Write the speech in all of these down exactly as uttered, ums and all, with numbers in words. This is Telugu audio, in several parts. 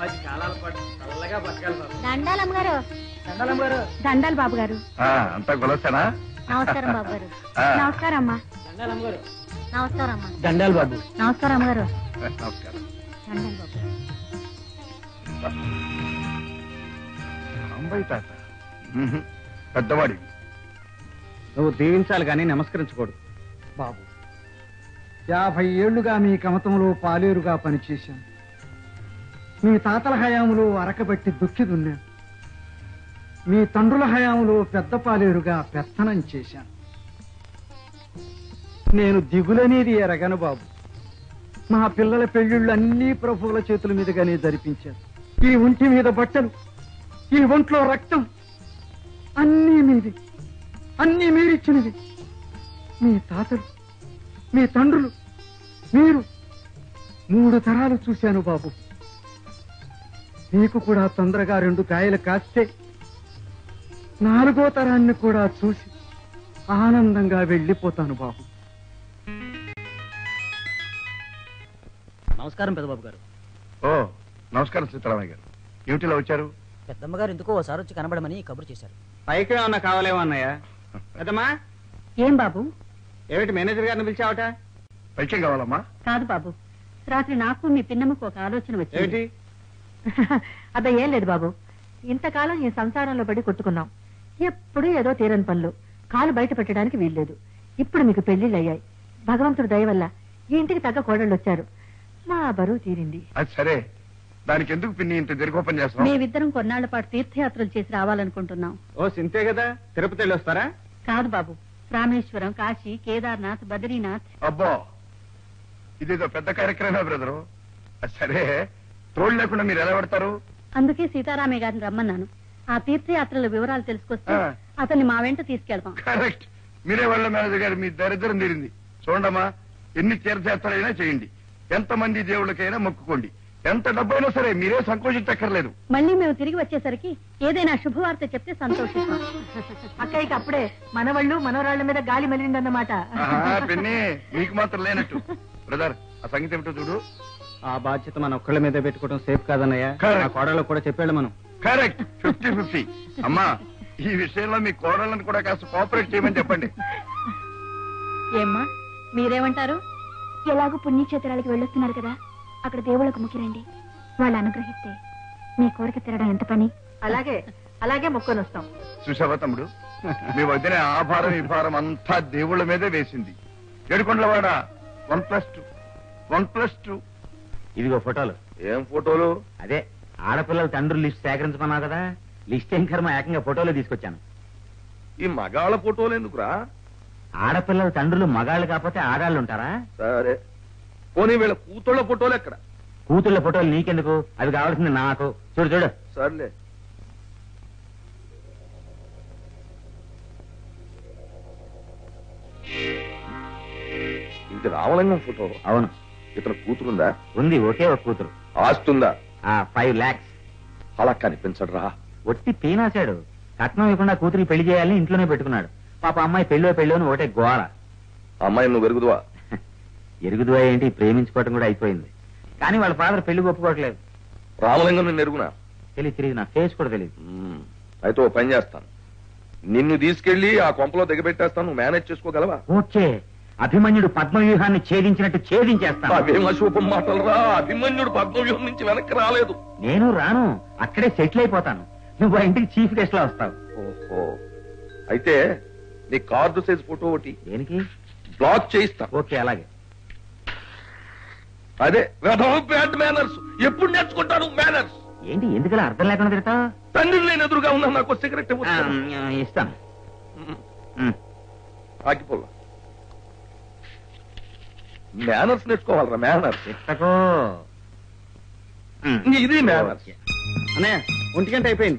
పది కాలాల పాటు చల్లగా బతకాలి బాబు. దండాలు అమ్మగారు. దండాలు అమ్మగారు. దండాలు బాబు గారు. అంతా కొలసానా? నమస్కారం బాబు గారు. నమస్కారం అమ్మా. దండాలు అమ్మగారు. నమస్కారం అమ్మా. దండాలు బాబు. నమస్కారం అమ్మగారు. నమస్కారం. దండాలు బాబు. అంబై తాత పెద్దవాడివి, నువ్వు దీవించాలి కానీ నమస్కరించకూడదు బాబు. యాభై ఏళ్లుగా మీ కమతంలో పాలేరుగా పనిచేశాను. మీ తాతల హయాంలో అరకబట్టి దుక్కి దున్నాను. మీ తండ్రుల హయాంలో పెద్ద పాలేరుగా పెత్తనం చేశాను. నేను దిగులనేది ఎరగను బాబు. మా పిల్లల పెళ్లిళ్ళు అన్ని ప్రభువుల చేతుల మీదుగానే జరిపించారు. ఈ ఒంటి మీద బట్టలు, ఈ ఒంట్లో రక్తం అన్నీ మీది, అన్నీ మీరిచ్చినది. మీ తాతలు, మీ తండ్రులు, మీరు మూడు తరాలు చూశాను బాబు. మీకు కూడా తొందరగా రెండు కాయలు కాస్తే నాలుగో తరాన్ని కూడా చూసి ఆనందంగా వెళ్ళిపోతాను బాబు. నమస్కారం పెద్దబాబు గారు. ఓ నమస్కారం సీతారామయ్య గారు. ఏమిటిలా వచ్చారు? పెద్దమ్మ గారు ఎందుకో ఓసారి వచ్చి కనబడమని కబురు చేశారు. పైకి ఏమన్నా కావాలేమో అన్నయ్య. పెద్దమ్మా. ఏం బాబు? ఏమిటి మేనేజర్ గారిని పిలిచావట? పైకే కావాలమ్మా? కాదు బాబు, రాత్రి నాకు మీ పిన్నమ్మకు ఒక ఆలోచన వచ్చింది. ఏమిటి? అదే ఏం లేదు బాబు. ఇంతకాలం ఈ సంసారంలో పడి కొట్టుకున్నాం. ఎప్పుడు ఏదో తీరని పనులు, కాలు బయట పెట్టడానికి వీల్లేదు. ఇప్పుడు మీకు పెళ్లిళ్ళు అయ్యాయి. భగవంతుడు దయ వల్ల ఈ ఇంటికి తగ్గ కోడళ్ళు వచ్చారు. మా బరువు తీరింది. అది సరే, దానికి ఎందుకు పిన్ని ఇంత దీర్ఘోపం చేస్తాం? మేమిద్దరం కొన్నాళ్ల పాటు తీర్థయాత్రలు చేసి రావాలనుకుంటున్నాం. ఓ సింతే కదా, తిరుపతి వెళ్ళి వస్తారా? కాదు బాబు, రామేశ్వరం, కాశీ, కేదార్నాథ్, బద్రీనాథ్. అబ్బో, ఇదేదో పెద్ద కార్యక్రమమే బ్రదరు. అది సరే, తోడు లేకుండా మీరు ఎలా పడతారు? అందుకే సీతారామయ్య గారిని రమ్మన్నాను. ఆ తీర్థయాత్రల వివరాలు తెలుసుకొస్తే అతన్ని మా వెంట తీసుకెళ్తాం. కరెక్ట్. మీరే వాళ్ళ మేనేజర్ గారు, మీ దరిద్రం తీరింది. చూడమ్మా, ఎన్ని తీర్థయాత్రలైనా చేయండి, ఎంతమంది దేవుళ్ళకైనా మొక్కుకోండి, ఎంత డబ్బైనా సరే మీరే సంకోచించక్కర్లేదు. మళ్ళీ మేము తిరిగి వచ్చేసరికి ఏదైనా శుభవార్త చెప్తే సంతోషిస్తాం. అక్కడికి అప్పుడే మనవాళ్ళు మనవరాళ్ల మీద గాలి మళ్ళిందన్నమాట. పిన్ని, మీకు మాత్రం లేనట్టు. బ్రదర్, ఆ సంగతి ఏమిటో చూడు. ఆ బాధ్యత మన ఒక్కళ్ళ మీద పెట్టుకోవడం సేఫ్ కాదన్నయ్య. కోడళ్ళకు కూడా చెప్పాడు మనం. Correct, fifty fifty. అమ్మా, ఈ విషయంలో మీ కోడళ్ళని కూడా కాస్త కోఆపరేట్ చేయమని చెప్పండి. ఏమ్మా, మీరేమంటారు? ఎలాగో పుణ్యక్షేత్రాలకి వెళ్ళొస్తున్నారు కదా, అక్కడ దేవుళ్ళకు ముఖ్యరండి. వాళ్ళు అనుగ్రహిస్తే మీ కోరిక తీరడం ఎంత పని. అలాగే అలాగే మొక్కొని వస్తాం. చూసావా తమ్ముడు, మీ వదిన ఆ భారం ఈ భారం అంతా దేవుళ్ళ మీదే వేసింది. ఏడుకొండలవాడ one plus two one plus two. ఇదిగో ఫోటోలు. ఏం ఫోటోలు? అదే ఆడపిల్లల తండ్రులు లిస్ట్ సేకరించమన్నావు కదా, లిస్ట్ ఏం కర్మ, ఏకంగా ఫోటోలు తీసుకొచ్చాను. ఈ మగాళ్ళ ఫోటోలు ఎందుకురా? ఆడపిల్లల తండ్రులు మగాళ్ళు కాకపోతే ఆడాళ్ళు ఉంటారా? సరే, పోనీ వీళ్ళ కూతుళ్ళ ఫోటోలు ఎక్కడ? కూతుళ్ళ ఫోటోలు నీకెందుకు, అవి కావాల్సింది నాకు. చూడు చూడు. సర్లే. ఇది రామలింగం ఫోటో. అవును. ఇతను కూతురుందా? ఉంది, ఒకే ఒక కూతురు. ఆస్తుందా? ఫైవ్ లాక్స్. అలా కనిపించడు రా. ఒట్టి పీనాశాడు. కట్నం ఇవ్వకుండా కూతురికి పెళ్లి చేయాలని ఇంట్లోనే పెట్టుకున్నాడు. పాప అమ్మాయి పెళ్ళో పెళ్ళో అని ఒకటే గోళ. అమ్మాయి నువ్వు ఎరుగుదువా? ఎరుగుదువా ఏంటి, ప్రేమించుకోవటం కూడా అయిపోయింది. కానీ వాళ్ళ ఫాదర్ పెళ్లి ఒప్పుకోవట్లేదు. రామలింగం నిన్ను ఎరుగునా? తెలియదు తెలియదు, నా ఫేస్ కూడా తెలియదు. అయితే ఓ పని చేస్తాను, నిన్ను తీసుకెళ్లి ఆ కొంపలో దిగబెట్టేస్తాను. నువ్వు మేనేజ్ చేసుకోగలవా? ఓకే. అభిమన్యుడు పద్మవ్యూహాన్ని ఛేదించినట్టు ఛేదించేస్తాను. అవేం అశుభం మాటలు రా. అభిమన్యుడు పద్మవ్యూహం నుంచి వెనక్కి రాలేదు. నేను రాను, అక్కడే సెటిల్ అయిపోతాను. నువ్వు ఆ ఇంటికి చీఫ్ గెస్ట్ లా వస్తావు. ఓహో, అయితే నీ కార్డు సైజ్ ఫోటో ఒకటి. దేనికి? బ్లాక్ చేయిస్తా. ఓకే, అలాగే. అదే బ్యాడ్ మేనర్స్. ఎప్పుడు నేర్చుకుంటాను మేనర్స్? ఏంటి ఎందుకలా అర్థం లేకుండా తిడతా? తండ్రి నేను ఎదురుగా ఉన్నా, నాకు సిగరెట్ ఇస్తాను. ఆగిపోలా. మేనర్స్ నేర్చుకోవాలరా, మేనర్స్. ఇస్తకో. ఇది మేనర్స్. అన్నయ్య, ఒంటి గంట అయిపోయింది.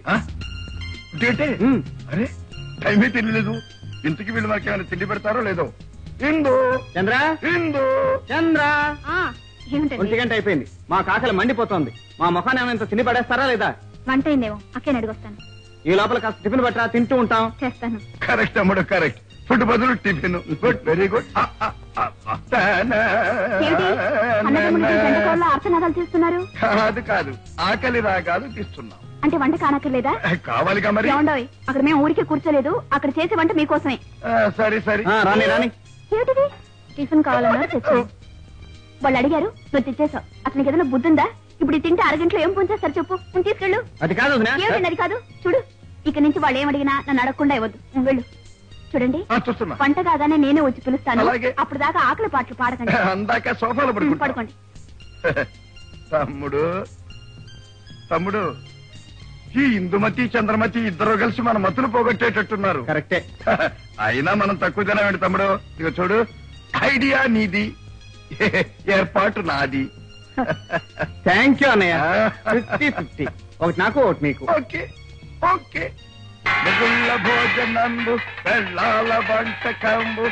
అరే, టైమే తెలియలేదు. ఇంతకి వీళ్ళు మనకి ఏమైనా తిండి పెడతారో లేదో. ఇందు చంద్ర, ఇందు చంద్ర, ఒంటి గంట అయిపోయింది. మా కాకలు మండిపోతోంది. మా ముఖాన్ని ఏమైనా తిని పడేస్తారా లేదా? వంట అయిందేమో, అక్కే అడిగొస్తాను. ఈ లోపల కాస్త టిఫిన్ పట్టరా, తింటూ ఉంటాం. చేస్తాను. కరెక్ట్ అమ్ముడు, కరెక్ట్. ఫుడ్ బదులు టిఫిన్. Good, very good. అర్థనాదాలు తీస్తున్నారు? కాదు కాదు, ఆకలి రాగాలు తీస్తున్నాం. అంటే వంట కానక్కర్లేదా? కావాలిగా మరి. ఏమండోయ్, అక్కడ మేము ఊరికే కూర్చోలేదు, అక్కడ చేసే వంట మీకోసమే. సరే సరే. రాని రాని ఏమిటిది? టిఫిన్ కావాలన్నా తెచ్చావు. వాళ్ళు అడిగారు, నువ్వు తెచ్చేసావు. అసలు నీకు ఏదైనా బుద్ధి ఉందా? ఇప్పుడు తింటే అరగంటలో ఏం పొంచేస్తారు చెప్పు. నువ్వు తీసుకెళ్ళు. అది కాదు. ఏమిటండి అది కాదు? చూడు, ఇక నుంచి వాళ్ళు ఏమడిగినా నన్ను అడగకుండా ఇవ్వద్దు. నువ్వు వెళ్ళు. చూడండి, వంట కాగానే నేనే వచ్చి పిలుస్తాను. అప్పుడు దాకా ఆకలి పాటలు పాడకండి. అందాక సోఫాలో పడుకోండి. తమ్ముడు తమ్ముడు ఈ ఇందుమతి చంద్రమతి ఇద్దరు కలిసి మన మతులు పోగొట్టేటట్టున్నారు. కరెక్టే. అయినా మనం తక్కువ తినవేంటి తమ్ముడు? ఇక చూడు, ఐడియా నీది, ఏర్పాటు నాది. థ్యాంక్ యూ అన్నయ్య. ఫిఫ్టీ ఫిఫ్టీ, ఒకటి నాకు ఒకటి నీకు. Okay okay. మిగుళ్ళ భోజనంబు వెళ్ళాల వంటకంబు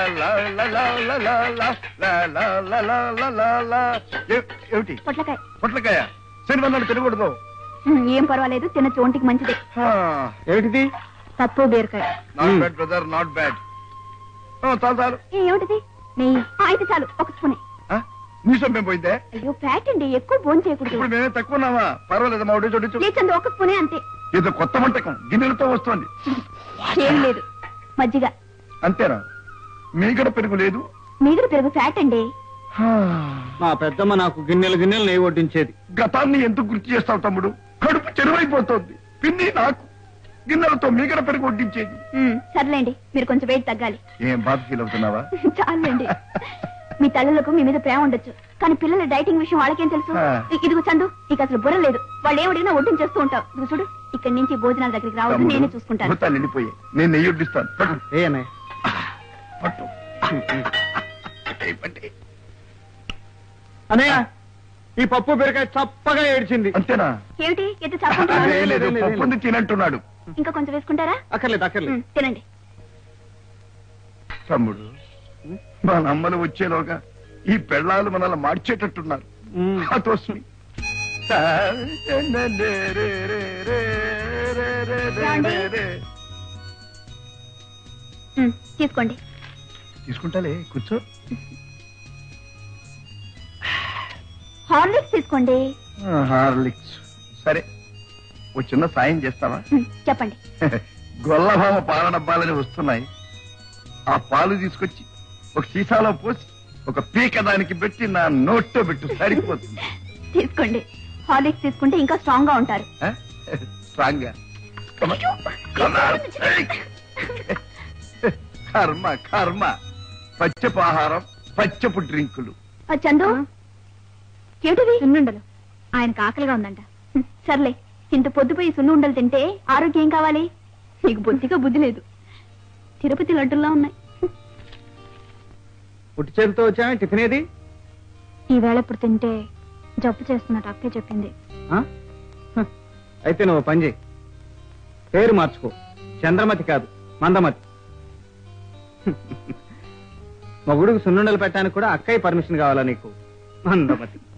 ఏమిటి? పొట్లకాయ. పొట్లకాయ శనివన్నాడు తినకూడదు. ఏం పర్వాలేదు, తినచ్చు, ఒంటికి మంచిదే. ఏమిటిది? పప్పు బీరకాయ. Not bad brother, not bad. చాలు చాలు. ఏమిటిది? నెయ్యి. అయితే చాలు, ఒక స్పూనే. నీ సొమ్మేం పోయిందే? అయ్యో ఫ్యాట్ అండి, ఎక్కువ భోజనం చేయకూడదు. ఇప్పుడు మేమే తక్కువ ఉన్నావా? పర్వాలేదు, మా ఒడి చూడొచ్చు. లేచండి, ఒక స్పూనే అంతే. ఏదో కొత్త వంటకం గిన్నెలతో వస్తుంది. ఏం లేదు, మజ్జిగ అంతేనా? మీగడ పెరుగు లేదు? మీగడ పెరుగు ఫ్యాట్ అండి. మా పెద్దమ్మ నాకు గిన్నెలు గిన్నెలు నెయ్యి వడ్డించేది. గతాన్ని ఎందుకు గుర్తు చేస్తావు తమ్ముడు? కడుపు చెరువైపోతుంది. పిన్ని నాకు గిన్నెలతో మీగడ పెరుగు వడ్డించేది. సర్లేండి, మీరు కొంచెం వెయిట్ తగ్గాలి. ఏం బాధ ఫీల్ అవుతున్నావా? చాలండి. మీ తల్లులకు మీ మీద ప్రేమ ఉండొచ్చు, కానీ పిల్లల డైటింగ్ విషయం వాళ్ళకేం తెలుసు? ఇదిగో చందు, నీకు అసలు బుర్ర లేదు. వాళ్ళు ఏమడిగినా వడ్డించేస్తూ ఉంటావు. ఇదిగో చూడు, ఇక్కడి నుంచి భోజనాల దగ్గరికి రావద్దు, నేనే చూసుకుంటాను. వెళ్ళిపోయి నేను నెయ్యి వడ్డిస్తాను. ఏ అన్నయ్య? పట్టు. అన్నయ్య, ఈ పప్పు బీరకాయ చప్పగా ఏడ్చింది. అంతేనా? ఏమిటి ఎంత చాపుకుంటున్నారు? లేదు, పప్పుంది తినంటున్నాడు. ఇంకా కొంచెం వేసుకుంటారా? అక్కర్లేదు అక్కర్లేదు. తినండి. తమ్ముడు, మా నమ్మలు వచ్చేలోగా ఈ పెళ్ళాలు మనల్ని మార్చేటట్టున్నారు. అతోస్మి. తీసుకోండి. తీసుకుంటాలే, కూర్చో. హార్లిక్స్ తీసుకోండి. హార్లిక్స్ సరే. ఓ చిన్న సాయం చేస్తావా? చెప్పండి. గొల్లభామ పాల డబ్బాలని వస్తున్నాయి. ఆ పాలు తీసుకొచ్చి ఒక సీసాలో పోసి ఒక పీక దానికి పెట్టి నా నోట్లో పెట్టు, సరిపోతుంది. తీసుకోండి. హార్లిక్స్ తీసుకుంటే ఇంకా స్ట్రాంగ్ గా ఉంటారు. స్ట్రాంగ్ గా? కర్మ కర్మ. పచ్చపు ఆహారం, పచ్చపు డ్రింకులు. చందు, ఏమిటివి? సున్నుండలు. ఆయనకు ఆకలిగా ఉందంట. సర్లే, ఇంత పొద్దుపోయి సున్ను ఉండలు తింటే ఆరోగ్యం కావాలి? నీకు బొత్తిగా బుద్ధి లేదు. తిరుపతి లడ్డుల్లా ఉన్నాయి. పుట్టి చేతితో వచ్చా? టిఫిన్ ఏది? ఈవేళ ఇప్పుడు తింటే జబ్బు చేస్తున్నట్టు అక్కే చెప్పింది. అయితే నువ్వు పని చేయి, పేరు మార్చుకో. చంద్రమతి కాదు, మందమతి. మగుడుకు సున్నుండలు పెట్టడానికి కూడా అక్కయ్య పర్మిషన్ కావాలా నీకు? మందమతి.